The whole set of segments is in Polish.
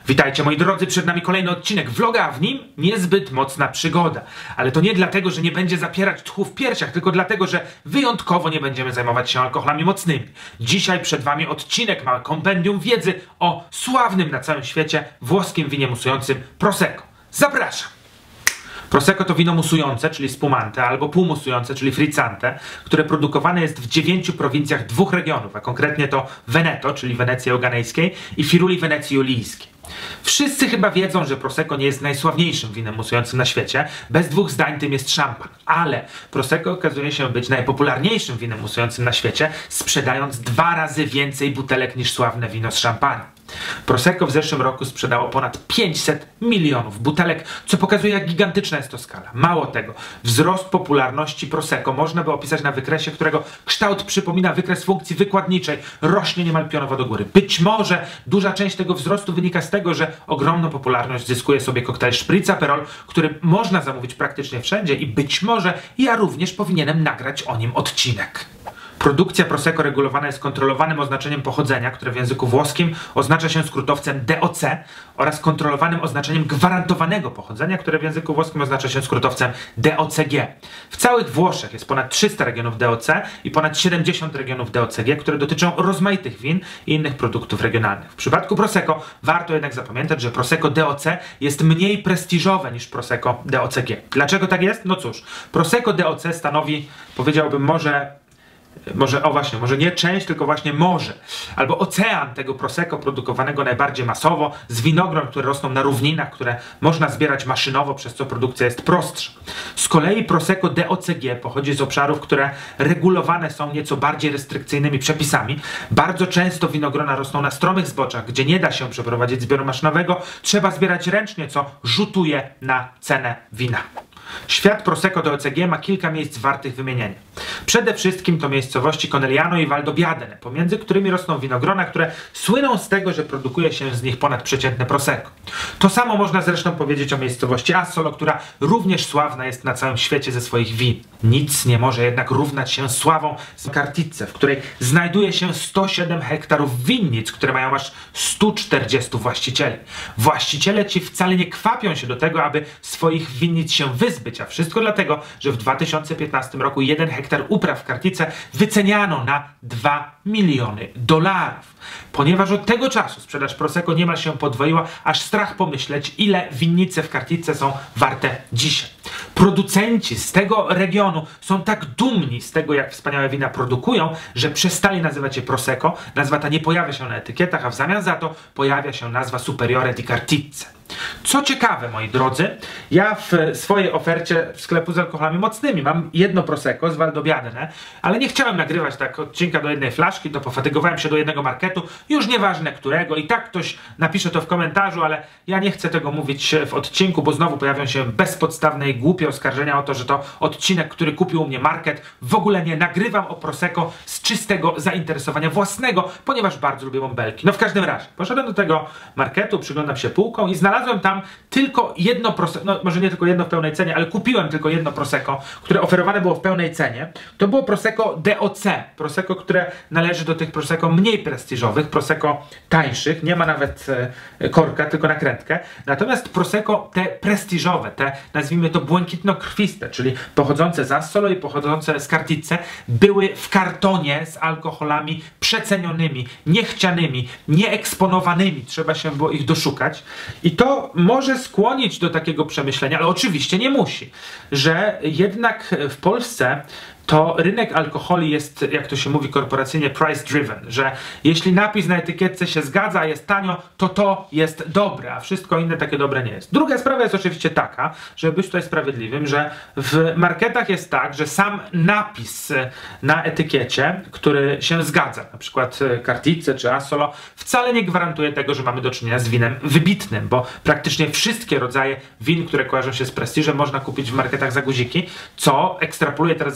Witajcie moi drodzy, przed nami kolejny odcinek vloga, a w nim niezbyt mocna przygoda. Ale to nie dlatego, że nie będzie zapierać tchu w piersiach, tylko dlatego, że wyjątkowo nie będziemy zajmować się alkoholami mocnymi. Dzisiaj przed wami odcinek, małe kompendium wiedzy o sławnym na całym świecie włoskim winie musującym Prosecco. Zapraszam! Prosecco to wino musujące, czyli spumante, albo półmusujące, czyli frizzante, które produkowane jest w 9 prowincjach 2 regionów, a konkretnie to Veneto, czyli Wenecji Euganejskiej, i Firuli Wenecji Julijskiej. Wszyscy chyba wiedzą, że Prosecco nie jest najsławniejszym winem musującym na świecie. Bez dwóch zdań tym jest szampan. Ale Prosecco okazuje się być najpopularniejszym winem musującym na świecie, sprzedając 2 razy więcej butelek niż sławne wino z szampana. Prosecco w zeszłym roku sprzedało ponad 500 milionów butelek, co pokazuje, jak gigantyczna jest to skala. Mało tego, wzrost popularności Prosecco można by opisać na wykresie, którego kształt przypomina wykres funkcji wykładniczej. Rośnie niemal pionowo do góry. Być może duża część tego wzrostu wynika z tego, że ogromną popularność zyskuje sobie koktajl Spritz Aperol, który można zamówić praktycznie wszędzie i być może ja również powinienem nagrać o nim odcinek. Produkcja Prosecco regulowana jest kontrolowanym oznaczeniem pochodzenia, które w języku włoskim oznacza się skrótowcem DOC, oraz kontrolowanym oznaczeniem gwarantowanego pochodzenia, które w języku włoskim oznacza się skrótowcem DOCG. W całych Włoszech jest ponad 300 regionów DOC i ponad 70 regionów DOCG, które dotyczą rozmaitych win i innych produktów regionalnych. W przypadku Prosecco warto jednak zapamiętać, że Prosecco DOC jest mniej prestiżowe niż Prosecco DOCG. Dlaczego tak jest? No cóż, Prosecco DOC stanowi, powiedziałbym, może nie część, tylko właśnie morze, albo ocean tego Prosecco produkowanego najbardziej masowo, z winogron, które rosną na równinach, które można zbierać maszynowo, przez co produkcja jest prostsza. Z kolei Prosecco DOCG pochodzi z obszarów, które regulowane są nieco bardziej restrykcyjnymi przepisami. Bardzo często winogrona rosną na stromych zboczach, gdzie nie da się przeprowadzić zbioru maszynowego, trzeba zbierać ręcznie, co rzutuje na cenę wina. Świat Prosecco DOCG ma kilka miejsc wartych wymienienia. Przede wszystkim to miejscowości Conegliano i Valdobbiadene, pomiędzy którymi rosną winogrona, które słyną z tego, że produkuje się z nich ponadprzeciętne Prosecco. To samo można zresztą powiedzieć o miejscowości Ascolo, która również sławna jest na całym świecie ze swoich win. Nic nie może jednak równać się sławą z Cartizze, w której znajduje się 107 hektarów winnic, które mają aż 140 właścicieli. Właściciele ci wcale nie kwapią się do tego, aby swoich winnic się wyzbyć, a wszystko dlatego, że w 2015 roku 1 hektar upraw w Cartizze wyceniano na $2 miliony. Ponieważ od tego czasu sprzedaż Prosecco niemal się podwoiła, aż strach pomyśleć, ile winnice w Cartizze są warte dzisiaj. Producenci z tego regionu są tak dumni z tego, jak wspaniałe wina produkują, że przestali nazywać je Prosecco. Nazwa ta nie pojawia się na etykietach, a w zamian za to pojawia się nazwa Superiore di Cartizze. Co ciekawe, moi drodzy, ja w swojej ofercie sklepu z alkoholami mocnymi mam jedno Prosecco z Valdobbiadene, ale nie chciałem nagrywać tak odcinka do jednej flaszki, to pofatygowałem się do jednego marketu, już nieważne którego, i tak ktoś napisze to w komentarzu, ale ja nie chcę tego mówić w odcinku, bo znowu pojawią się bezpodstawne i głupie oskarżenia o to, że to odcinek, który kupił u mnie market. W ogóle nie nagrywam o Prosecco z czystego zainteresowania własnego, ponieważ bardzo lubię bąbelki. No w każdym razie, poszedłem do tego marketu, przyglądam się półką i znalazłem tam tylko jedno Prosecco, no może nie tylko jedno w pełnej cenie, ale kupiłem tylko jedno Prosecco, które oferowane było w pełnej cenie. To było Prosecco DOC, Prosecco, które należy do tych Prosecco mniej prestiżowych, Prosecco tańszych, nie ma nawet korka, tylko nakrętkę. Natomiast Prosecco te prestiżowe, te nazwijmy to błękitno-krwiste, czyli pochodzące z Ascolo i pochodzące z Cartizze, były w kartonie z alkoholami przecenionymi, niechcianymi, nieeksponowanymi, trzeba się było ich doszukać. I to może skłonić do takiego przemyślenia, ale oczywiście nie musi, że jednak w Polsce to rynek alkoholi jest, jak to się mówi korporacyjnie, price driven, że jeśli napis na etykietce się zgadza, jest tanio, to jest dobre, a wszystko inne takie dobre nie jest. Druga sprawa jest oczywiście taka, żeby być tutaj sprawiedliwym, że w marketach jest tak, że sam napis na etykiecie, który się zgadza, na przykład Cartizze czy Ascolo, wcale nie gwarantuje tego, że mamy do czynienia z winem wybitnym, bo praktycznie wszystkie rodzaje win, które kojarzą się z prestiżem, można kupić w marketach za guziki, co ekstrapoluję teraz ze świata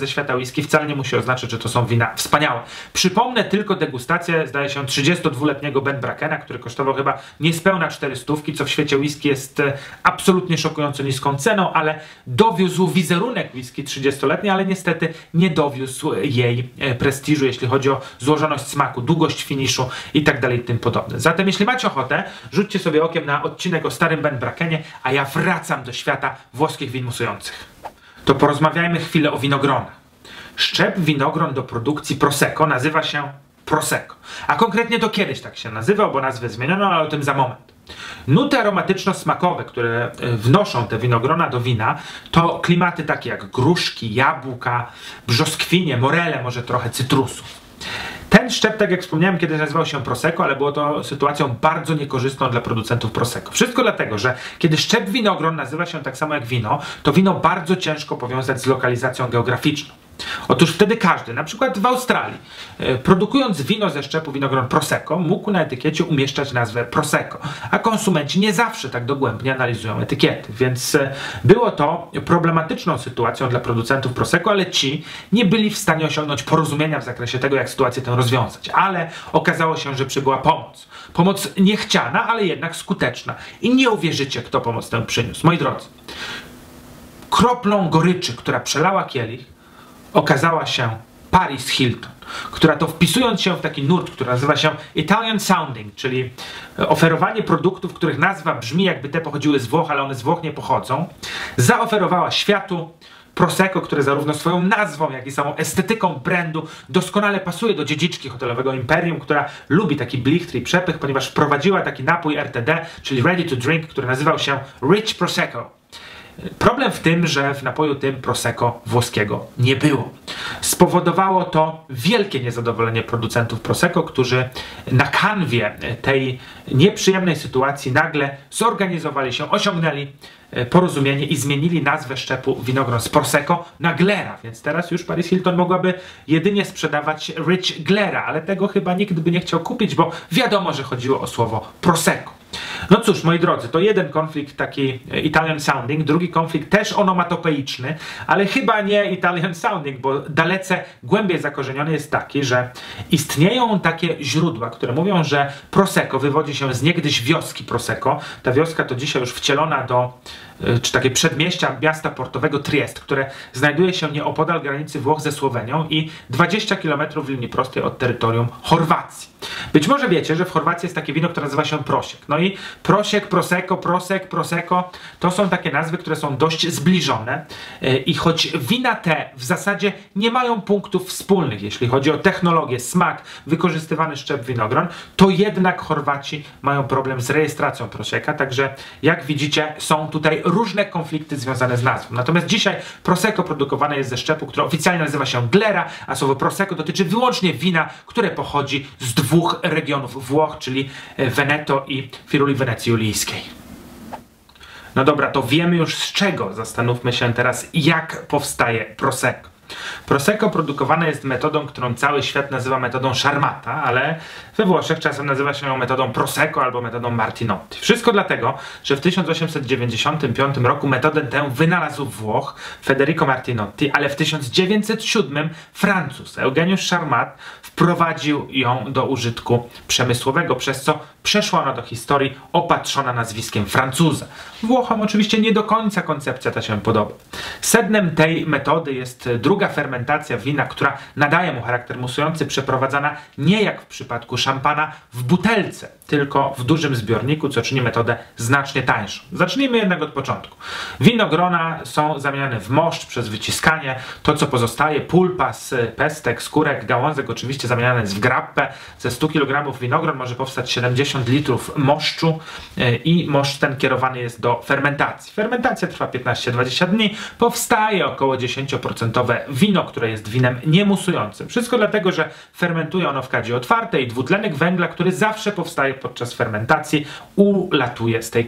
whisky wcale nie musi oznaczać, że to są wina wspaniałe. Przypomnę tylko degustację, zdaje się, 32-letniego Ben Brackena, który kosztował chyba niespełna 400, co w świecie whisky jest absolutnie szokująco niską ceną, ale dowiózł wizerunek whisky 30-letniej, ale niestety nie dowiózł jej prestiżu, jeśli chodzi o złożoność smaku, długość finiszu i tak dalej i tym podobne. Zatem jeśli macie ochotę, rzućcie sobie okiem na odcinek o starym Ben Brackenie, a ja wracam do świata włoskich win musujących. To porozmawiajmy chwilę o winogronach. Szczep winogron do produkcji Prosecco nazywa się Prosecco. A konkretnie to kiedyś tak się nazywał, bo nazwę zmieniono, ale o tym za moment. Nuty aromatyczno-smakowe, które wnoszą te winogrona do wina, to klimaty takie jak gruszki, jabłka, brzoskwinie, morele, może trochę cytrusów. Ten szczep, tak jak wspomniałem, kiedyś nazywał się Prosecco, ale było to sytuacją bardzo niekorzystną dla producentów Prosecco. Wszystko dlatego, że kiedy szczep winogron nazywa się tak samo jak wino, to wino bardzo ciężko powiązać z lokalizacją geograficzną. Otóż wtedy każdy, na przykład w Australii, produkując wino ze szczepu winogron Prosecco, mógł na etykiecie umieszczać nazwę Prosecco, a konsumenci nie zawsze tak dogłębnie analizują etykiety, więc było to problematyczną sytuacją dla producentów Prosecco, ale ci nie byli w stanie osiągnąć porozumienia w zakresie tego, jak sytuację tę rozwiązać. Ale okazało się, że przybyła pomoc. Pomoc niechciana, ale jednak skuteczna. I nie uwierzycie, kto pomoc tę przyniósł. Moi drodzy, kroplą goryczy, która przelała kielich, okazała się Paris Hilton, która to wpisując się w taki nurt, który nazywa się Italian Sounding, czyli oferowanie produktów, których nazwa brzmi jakby te pochodziły z Włoch, ale one z Włoch nie pochodzą, zaoferowała światu Prosecco, które zarówno swoją nazwą, jak i samą estetyką brandu doskonale pasuje do dziedziczki hotelowego imperium, która lubi taki blichtr i przepych, ponieważ wprowadziła taki napój RTD, czyli Ready to Drink, który nazywał się Rich Prosecco. Problem w tym, że w napoju tym Prosecco włoskiego nie było. Spowodowało to wielkie niezadowolenie producentów Prosecco, którzy na kanwie tej nieprzyjemnej sytuacji nagle zorganizowali się, osiągnęli porozumienie i zmienili nazwę szczepu winogron z Prosecco na Glera, więc teraz już Paris Hilton mogłaby jedynie sprzedawać Rich Glera, ale tego chyba nikt by nie chciał kupić, bo wiadomo, że chodziło o słowo Prosecco. No cóż, moi drodzy, to jeden konflikt taki Italian Sounding, drugi konflikt też onomatopeiczny, ale chyba nie Italian Sounding, bo dalece głębiej zakorzeniony jest taki, że istnieją takie źródła, które mówią, że Prosecco wywodzi się z niegdyś wioski Prosecco. Ta wioska to dzisiaj już wcielona do, czy takie przedmieścia miasta portowego Triest, które znajduje się nieopodal granicy Włoch ze Słowenią i 20 km w linii prostej od terytorium Chorwacji. Być może wiecie, że w Chorwacji jest takie wino, które nazywa się Prosiek. No i Prosiek, Prosecco, Prosek, Prosecco to są takie nazwy, które są dość zbliżone i choć wina te w zasadzie nie mają punktów wspólnych, jeśli chodzi o technologię, smak, wykorzystywany szczep winogron, to jednak Chorwaci mają problem z rejestracją Prosecca, także jak widzicie są tutaj różne konflikty związane z nazwą. Natomiast dzisiaj Prosecco produkowane jest ze szczepu, który oficjalnie nazywa się Glera, a słowo Prosecco dotyczy wyłącznie wina, które pochodzi z dwóch regionów Włoch, czyli Veneto i Firuli Wenecji Julijskiej. No dobra, to wiemy już z czego. Zastanówmy się teraz, jak powstaje Prosecco. Prosecco produkowane jest metodą, którą cały świat nazywa metodą Charmata, ale we Włoszech czasem nazywa się ją metodą Prosecco albo metodą Martinotti. Wszystko dlatego, że w 1895 roku metodę tę wynalazł Włoch Federico Martinotti, ale w 1907 Francuz Eugeniusz Charmat wprowadził ją do użytku przemysłowego, przez co przeszła ona do historii opatrzona nazwiskiem Francuza. Włochom oczywiście nie do końca koncepcja ta się podoba. Sednem tej metody jest druga fermentacja wina, która nadaje mu charakter musujący, przeprowadzana nie jak w przypadku szampana w butelce, tylko w dużym zbiorniku, co czyni metodę znacznie tańszą. Zacznijmy jednak od początku. Winogrona są zamieniane w moszcz przez wyciskanie. To, co pozostaje, pulpa z pestek, skórek, gałązek, oczywiście zamieniane jest w grappę. Ze 100 kg winogron może powstać 70 litrów moszczu i moszcz ten kierowany jest do fermentacji. Fermentacja trwa 15-20 dni. Powstaje około 10% wino, które jest winem niemusującym. Wszystko dlatego, że fermentuje ono w kadzie otwartej i dwutlenek węgla, który zawsze powstaje podczas fermentacji, ulatuje z tej kadzi.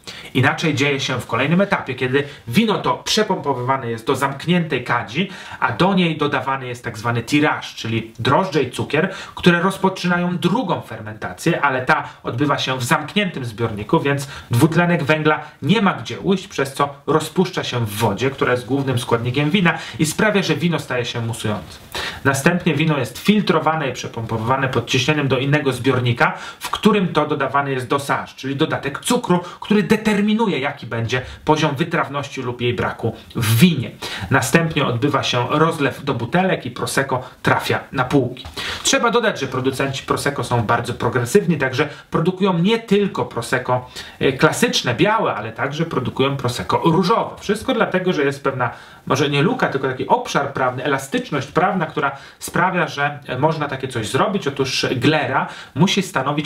Inaczej dzieje się w kolejnym etapie, kiedy wino to przepompowywane jest do zamkniętej kadzi, a do niej dodawany jest tak zwany tirage, czyli drożdże i cukier, które rozpoczynają drugą fermentację, ale ta odbywa się w zamkniętym zbiorniku, więc dwutlenek węgla nie ma gdzie ujść, przez co rozpuszcza się w wodzie, która jest głównym składnikiem wina i sprawia, że wino staje się musujące. Następnie wino jest filtrowane i przepompowywane pod ciśnieniem do innego zbiornika, w którym to dodawany jest dosage, czyli dodatek cukru, który determinuje, jaki będzie poziom wytrawności lub jej braku w winie. Następnie odbywa się rozlew do butelek i Prosecco trafia na półki. Trzeba dodać, że producenci Prosecco są bardzo progresywni, także produkują nie tylko Prosecco klasyczne, białe, ale także produkują Prosecco różowe. Wszystko dlatego, że jest pewna, może nie luka, tylko taki obszar prawny, elastyczność prawna, która sprawia, że można takie coś zrobić. Otóż glera musi stanowić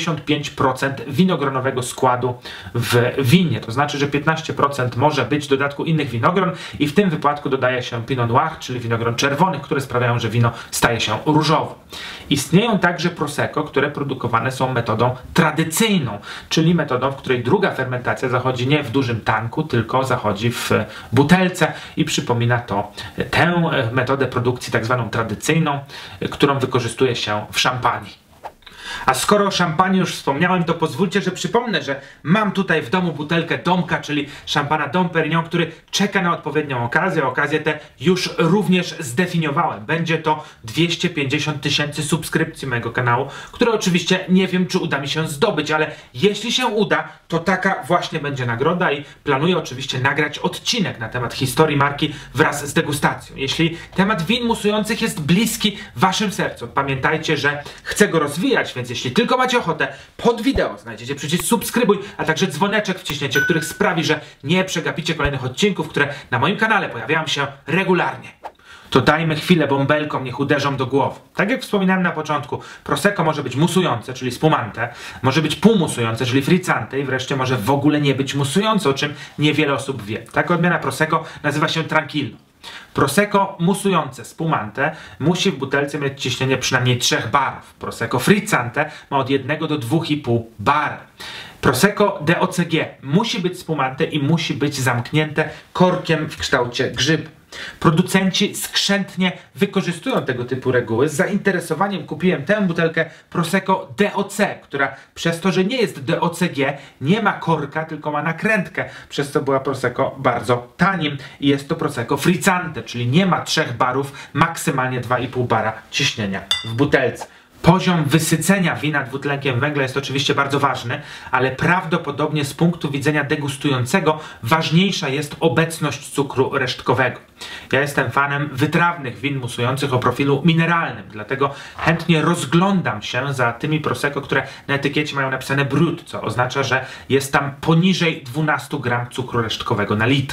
85% winogronowego składu w winie. To znaczy, że 15% może być w dodatku innych winogron i w tym wypadku dodaje się Pinot Noir, czyli winogron czerwonych, które sprawiają, że wino staje się różowe. Istnieją także Prosecco, które produkowane są metodą tradycyjną, czyli metodą, w której druga fermentacja zachodzi nie w dużym tanku, tylko zachodzi w butelce i przypomina to tę metodę produkcji tak zwaną tradycyjną, którą wykorzystuje się w szampanii. A skoro o szampanii już wspomniałem, to pozwólcie, że przypomnę, że mam tutaj w domu butelkę Domka, czyli szampana Dom Perignon, który czeka na odpowiednią okazję. Okazję tę już również zdefiniowałem. Będzie to 250 000 subskrypcji mojego kanału, które oczywiście nie wiem, czy uda mi się zdobyć, ale jeśli się uda, to taka właśnie będzie nagroda i planuję oczywiście nagrać odcinek na temat historii marki wraz z degustacją. Jeśli temat win musujących jest bliski waszym sercom, pamiętajcie, że chcę go rozwijać, więc jeśli tylko macie ochotę, pod wideo znajdziecie przycisk subskrybuj, a także dzwoneczek wciśniecie, który sprawi, że nie przegapicie kolejnych odcinków, które na moim kanale pojawiają się regularnie. To dajmy chwilę bąbelkom, niech uderzą do głowy. Tak jak wspominałem na początku, Prosecco może być musujące, czyli spumante, może być półmusujące, czyli frizzante i wreszcie może w ogóle nie być musujące, o czym niewiele osób wie. Taka odmiana Prosecco nazywa się Tranquillo. Prosecco musujące spumante musi w butelce mieć ciśnienie przynajmniej 3 barów. Prosecco frizzante ma od 1 do 2,5 bara. Prosecco DOCG musi być spumante i musi być zamknięte korkiem w kształcie grzybu. Producenci skrzętnie wykorzystują tego typu reguły. Z zainteresowaniem kupiłem tę butelkę Prosecco DOC, która przez to, że nie jest DOCG, nie ma korka, tylko ma nakrętkę, przez co była Prosecco bardzo tanim i jest to Prosecco frizzante, czyli nie ma 3 barów, maksymalnie 2,5 bara ciśnienia w butelce. Poziom wysycenia wina dwutlenkiem węgla jest oczywiście bardzo ważny, ale prawdopodobnie z punktu widzenia degustującego ważniejsza jest obecność cukru resztkowego. Ja jestem fanem wytrawnych win musujących o profilu mineralnym, dlatego chętnie rozglądam się za tymi Prosecco, które na etykiecie mają napisane brut, co oznacza, że jest tam poniżej 12 gram cukru resztkowego na litr.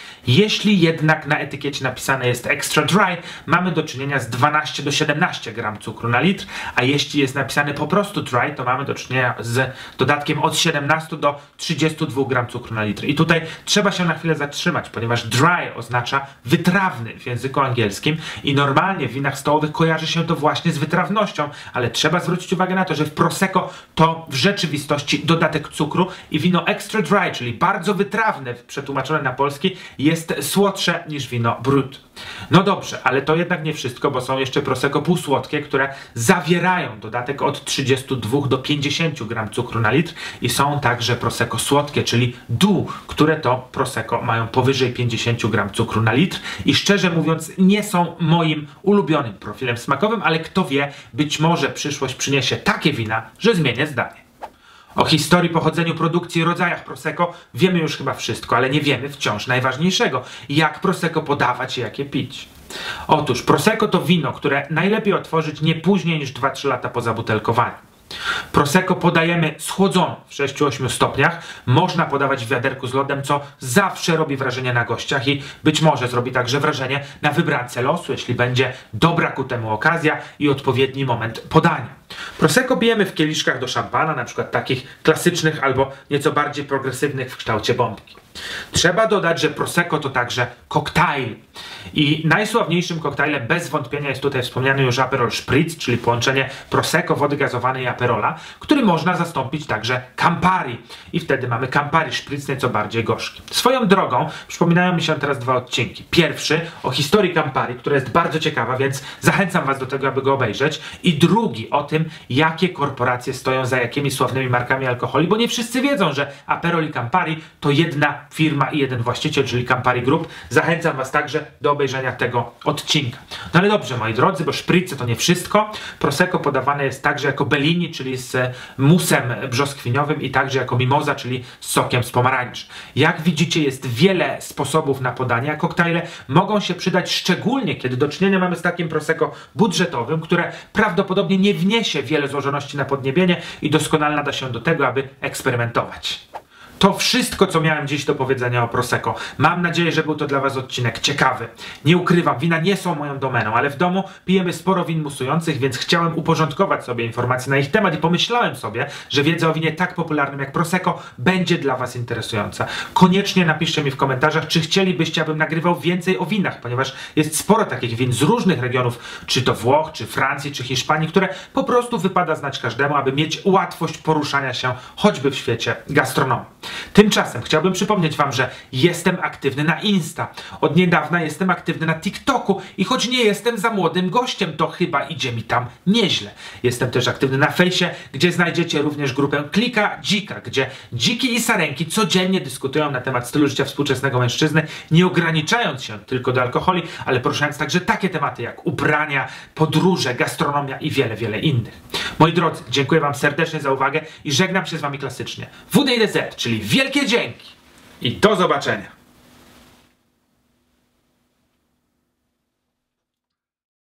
Jeśli jednak na etykiecie napisane jest extra dry, mamy do czynienia z 12 do 17 gram cukru na litr, a jeśli jest napisane po prostu dry, to mamy do czynienia z dodatkiem od 17 do 32 gram cukru na litr. I tutaj trzeba się na chwilę zatrzymać, ponieważ dry oznacza wytrawny w języku angielskim i normalnie w winach stołowych kojarzy się to właśnie z wytrawnością, ale trzeba zwrócić uwagę na to, że w Prosecco to w rzeczywistości dodatek cukru i wino extra dry, czyli bardzo wytrawne, przetłumaczone na polski, jest słodsze niż wino brut. No dobrze, ale to jednak nie wszystko, bo są jeszcze Prosecco półsłodkie, które zawierają dodatek od 32 do 50 gram cukru na litr i są także Prosecco słodkie, czyli doux, które to Prosecco mają powyżej 50 gram cukru na litr i szczerze mówiąc nie są moim ulubionym profilem smakowym, ale kto wie, być może przyszłość przyniesie takie wina, że zmienię zdanie. O historii, pochodzeniu produkcji i rodzajach Prosecco wiemy już chyba wszystko, ale nie wiemy wciąż najważniejszego. Jak Prosecco podawać i jak je pić. Otóż Prosecco to wino, które najlepiej otworzyć nie później niż 2-3 lata po zabutelkowaniu. Prosecco podajemy schłodzoną w 6-8 stopniach. Można podawać w wiaderku z lodem, co zawsze robi wrażenie na gościach i być może zrobi także wrażenie na wybrance losu, jeśli będzie dobra ku temu okazja i odpowiedni moment podania. Prosecco pijemy w kieliszkach do szampana, na przykład takich klasycznych albo nieco bardziej progresywnych w kształcie bombki. Trzeba dodać, że Prosecco to także koktajl. I najsławniejszym koktajlem bez wątpienia jest tutaj wspomniany już Aperol Spritz, czyli połączenie Prosecco, wody gazowanej i Aperola, który można zastąpić także Campari. I wtedy mamy Campari Spritz nieco bardziej gorzki. Swoją drogą przypominają mi się teraz dwa odcinki. Pierwszy o historii Campari, która jest bardzo ciekawa, więc zachęcam was do tego, aby go obejrzeć. I drugi o tym, jakie korporacje stoją za jakimi sławnymi markami alkoholi, bo nie wszyscy wiedzą, że Aperol i Campari to jedna firma i jeden właściciel, czyli Campari Group. Zachęcam was także do obejrzenia tego odcinka. No ale dobrze, moi drodzy, bo szpryce to nie wszystko. Prosecco podawane jest także jako Bellini, czyli z musem brzoskwiniowym i także jako mimoza, czyli z sokiem z pomarańczy. Jak widzicie, jest wiele sposobów na podanie, a koktajle mogą się przydać szczególnie, kiedy do czynienia mamy z takim Prosecco budżetowym, które prawdopodobnie nie wniesie wiele złożoności na podniebienie i doskonale nada się do tego, aby eksperymentować. To wszystko, co miałem dziś do powiedzenia o Prosecco. Mam nadzieję, że był to dla was odcinek ciekawy. Nie ukrywam, wina nie są moją domeną, ale w domu pijemy sporo win musujących, więc chciałem uporządkować sobie informacje na ich temat i pomyślałem sobie, że wiedza o winie tak popularnym jak Prosecco będzie dla was interesująca. Koniecznie napiszcie mi w komentarzach, czy chcielibyście, abym nagrywał więcej o winach, ponieważ jest sporo takich win z różnych regionów, czy to Włoch, czy Francji, czy Hiszpanii, które po prostu wypada znać każdemu, aby mieć łatwość poruszania się choćby w świecie gastronomii. Tymczasem chciałbym przypomnieć wam, że jestem aktywny na Insta. Od niedawna jestem aktywny na TikToku i choć nie jestem za młodym gościem, to chyba idzie mi tam nieźle. Jestem też aktywny na fejsie, gdzie znajdziecie również grupę Klika Dzika, gdzie dziki i sarenki codziennie dyskutują na temat stylu życia współczesnego mężczyzny, nie ograniczając się tylko do alkoholi, ale poruszając także takie tematy jak ubrania, podróże, gastronomia i wiele, wiele innych. Moi drodzy, dziękuję wam serdecznie za uwagę i żegnam się z wami klasycznie. WDZ, czyli wielkie dzięki i do zobaczenia.